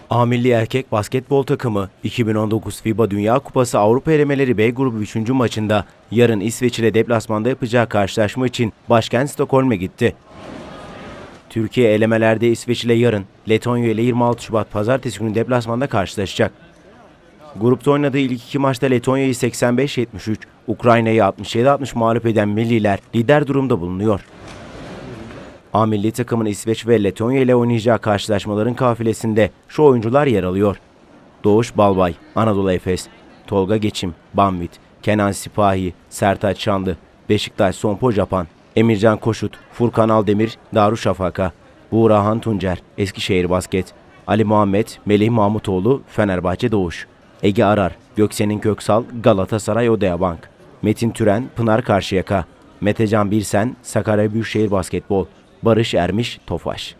A milli erkek basketbol takımı 2019 FIBA Dünya Kupası Avrupa Elemeleri B grubu 3. maçında yarın İsveç ile deplasmanda yapacağı karşılaşma için başkent Stockholm'e gitti. Türkiye elemelerde İsveç ile yarın, Letonya ile 26 Şubat Pazartesi günü deplasmanda karşılaşacak. Grupta oynadığı ilk iki maçta Letonya'yı 85-73, Ukrayna'yı 67-60 mağlup eden milliler lider durumda bulunuyor. A milli takımın İsveç ve Letonya ile oynayacağı karşılaşmaların kafilesinde şu oyuncular yer alıyor: Doğuş Balbay, Anadolu Efes; Tolga Geçim, Banvit; Kenan Sipahi, Sertaç Şanlı, Beşiktaş Sompo Japan; Emircan Koşut, Furkan Aldemir, Darüşşafaka; Buğrahan Tuncer, Eskişehir Basket; Ali Muhammed, Melih Mahmutoğlu, Fenerbahçe Doğuş; Ege Arar, Göksenin Köksal, Galatasaray Odeabank; Metin Türen, Pınar Karşıyaka; Metecan Birsen, Sakarya Büyükşehir Basketbol; Barış Ermiş, Tofaş.